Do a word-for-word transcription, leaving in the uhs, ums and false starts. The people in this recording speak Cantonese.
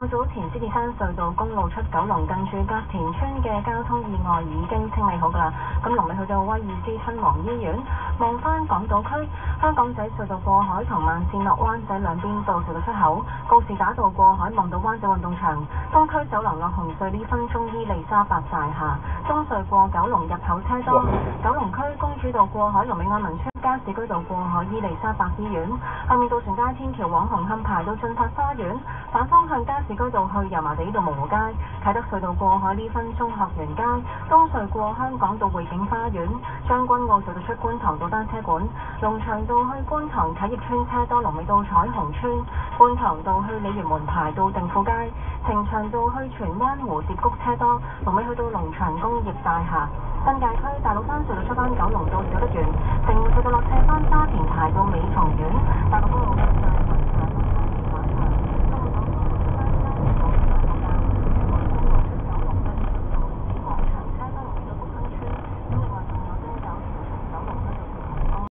早前獅子山隧道公路出九龍近住隔田村嘅交通意外已經清理好㗎啦。咁龍尾去到威爾斯親王醫院，望返港島區香港仔隧道過海同慢線落灣仔兩邊到隧道出口，告士打道過海望到灣仔運動場，東區走廊落紅隧呢分鐘伊利沙伯大廈，中隧過九龍入口車多，九龍區公主道過海龍尾愛民村，加士居道過海伊利沙伯醫院，後面渡船街天橋往紅磡排到進發花園，反方向加士居道去油麻地到蕪湖街，啟德隧道過海呢分鐘學園街，東隧過香港到匯景花園，將軍澳隧道出觀塘到單車館，龍翔道去觀塘啟業村車多龍尾到彩虹村，觀塘道去鯉魚門排到定富街，呈祥道去荃灣蝴蝶谷車多龍尾去到龍翔工業大廈，新界區大老山隧道出返九龍到小瀝源，城門隧道落斜返沙田排到美松苑，大埔公路